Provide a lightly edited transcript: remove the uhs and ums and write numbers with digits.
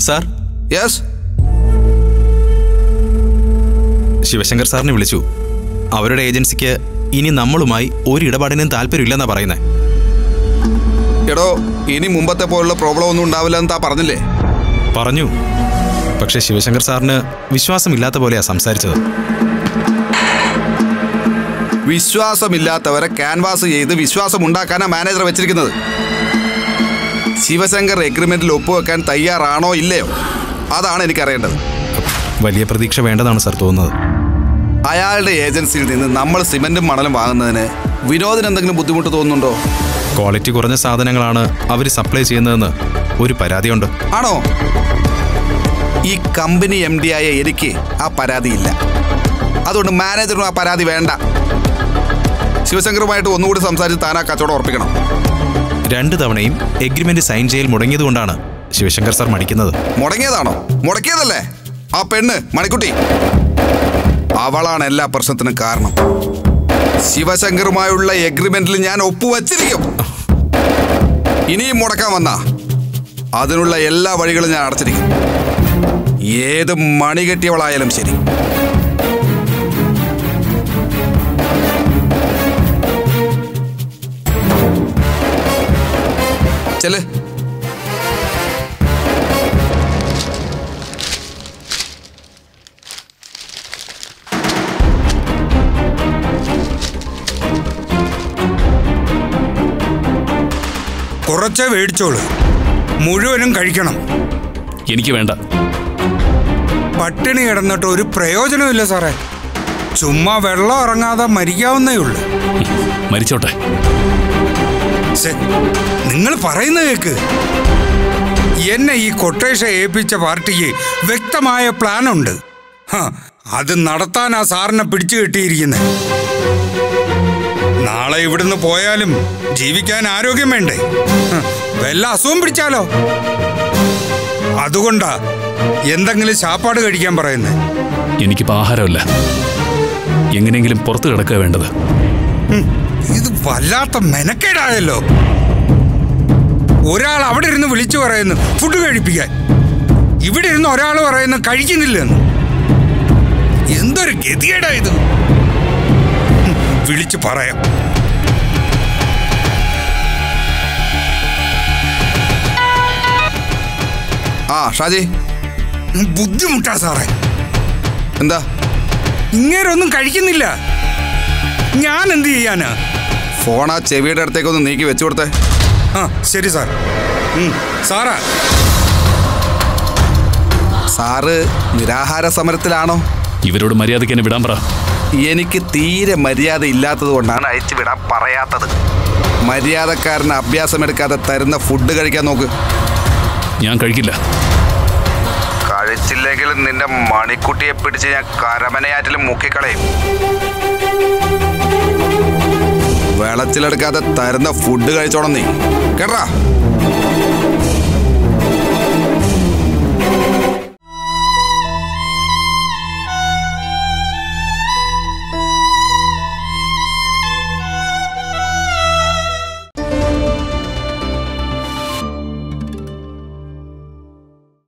Sir. Yes. Sivasankar സാറിനെ വിളിച്ചു. അവരുടെ ഏജൻസിക്ക് ഇനി നമ്മളുമായി ഒരു ഇടപാടിനും താല്പര്യമില്ലെന്നാ പറയുന്നത്. എടോ, ഇനി മുമ്പത്തെ പോലുള്ള പ്രോബ്ലം ഒന്നും ഉണ്ടാവില്ലെന്ന് താ പറഞ്ഞില്ലേ? പറഞ്ഞു. പക്ഷെ ശിവശങ്കർ സാറിന് വിശ്വാസമില്ലാത്ത പോലെയാ സംസാരിച്ചത്. വിശ്വാസമില്ലാത്തവരെ ക്യാൻവാസ് ചെയ്ത് വിശ്വാസം ഉണ്ടാക്കാനാ മാനേജർ വെച്ചിരിക്കുന്നത്. ശിവശങ്കർ എഗ്രിമെന്റിൽ ഒപ്പുവെക്കാൻ തയ്യാറാണോ ഇല്ലയോ, അതാണ് എനിക്കറിയേണ്ടത്. വലിയ പ്രതീക്ഷ വേണ്ടതാണ് സാർ തോന്നുന്നത്. അയാളുടെ ഏജൻസിയിൽ നിന്ന് നമ്മൾ സിമെന്റും മണലും വാങ്ങുന്നതിന് വിനോദിന് എന്തെങ്കിലും ബുദ്ധിമുട്ട് തോന്നുന്നുണ്ടോ? ക്വാളിറ്റി കുറഞ്ഞ സാധനങ്ങളാണ് അവർ സപ്ലൈ ചെയ്യുന്നതെന്ന് ഒരു പരാതിയുണ്ട്. ആണോ? ഈ കമ്പനി MD ആയ എനിക്ക് ആ പരാതിയില്ല. അതുകൊണ്ട് മാനേജറിനും ആ പരാതി വേണ്ട. ശിവശങ്കറുമായിട്ട് ഒന്നുകൂടി സംസാരിച്ച് താൻ ആ കച്ചവടം ഉറപ്പിക്കണം. 2 തവണയും എഗ്രിമെന്റ് സൈൻ ചെയ്യൽ മുടങ്ങിയതുകൊണ്ടാണ് ശിവശങ്കർ സാർ മടിക്കുന്നത്. മുടങ്ങിയതാണോ? മുടക്കിയതല്ലേ ആ പെണ്ണ് മണിക്കുട്ടി. അവളാണ് എല്ലാ പ്രശ്നത്തിനും കാരണം. ശിവശങ്കറുമായുള്ള എഗ്രിമെന്റിൽ ഞാൻ ഒപ്പുവച്ചിരിക്കും. ഇനിയും മുടക്കാൻ വന്നാ അതിനുള്ള എല്ലാ വഴികളും ഞാൻ അടച്ചിരിക്കും. ഏത് മണി കെട്ടിയവളായാലും ശരി. ചെല്. കുറച്ചേ മേടിച്ചോളൂ, മുഴുവനും കഴിക്കണം. എനിക്ക് വേണ്ട. പട്ടിണി കിടന്നിട്ട് ഒരു പ്രയോജനമില്ല സാറേ. ചുമ്മാ വെള്ളം ഇറങ്ങാതെ മരിക്കാവുന്നേ ഉള്ളൂ. മരിച്ചോട്ടെ. നിങ്ങൾ പറയുന്ന കേക്ക്. എന്നെ ഈ കൊട്ടേഷൻ ഏൽപ്പിച്ച പാർട്ടിക്ക് വ്യക്തമായ പ്ലാനുണ്ട്. അത് നടത്താനാ സാറിനെ പിടിച്ചു കെട്ടിയിരിക്കുന്നത്. നാളെ ഇവിടുന്ന് പോയാലും ജീവിക്കാൻ ആരോഗ്യം വേണ്ടേ? വല്ല അസുഖം പിടിച്ചാലോ? അതുകൊണ്ടാ എന്തെങ്കിലും ശാപ്പാട് കഴിക്കാൻ പറയുന്നത്. എനിക്കിപ്പോ ആഹാരമില്ല. എങ്ങനെയെങ്കിലും പുറത്ത് കിടക്കുക വേണ്ടത്. ഇത് വല്ലാത്ത മെനക്കേടായല്ലോ. ഒരാൾ അവിടെ ഇരുന്ന് വിളിച്ചു പറയുന്നു ഫുഡ് കഴിപ്പിക്കാൻ, ഇവിടെ ഇരുന്ന് ഒരാൾ പറയുന്നു കഴിക്കുന്നില്ലെന്ന്. എന്തൊരു ഗതികേടാ ഇത്. വിളിച്ചു പറയാം. ആ ഷാജി, ബുദ്ധിമുട്ടാ സാറേ. എന്താ? ഇങ്ങേരൊന്നും കഴിക്കുന്നില്ല. ഞാൻ എന്ത് ചെയ്യാനാ? ഫോൺ ആ ചെവിയുടെ അടുത്തേക്കൊന്ന് നീക്കി വെച്ചു കൊടുത്തേ. ആ ശരി സാർ. സാറാ, സാറ് നിരാഹാര സമരത്തിലാണോ? ഇവരോട് മര്യാദയ്ക്ക് എന്നെ വിടാൻ പറ. എനിക്ക് തീരെ മര്യാദ ഇല്ലാത്തത് കൊണ്ടാണ് അയച്ചു വിടാൻ പറയാത്തത്. മര്യാദക്കാരന് അഭ്യാസമെടുക്കാതെ തരുന്ന ഫുഡ് കഴിക്കാൻ നോക്ക്. ഞാൻ കഴിക്കില്ല. കഴിച്ചില്ലെങ്കിലും നിന്റെ മണിക്കുട്ടിയെ പിടിച്ച് ഞാൻ കരമനയാറ്റിലും മുക്കിക്കളയും. വിളച്ചിലെടുക്കാതെ തരുന്ന ഫുഡ് കഴിച്ചോണം നീ, കേട്ടാ?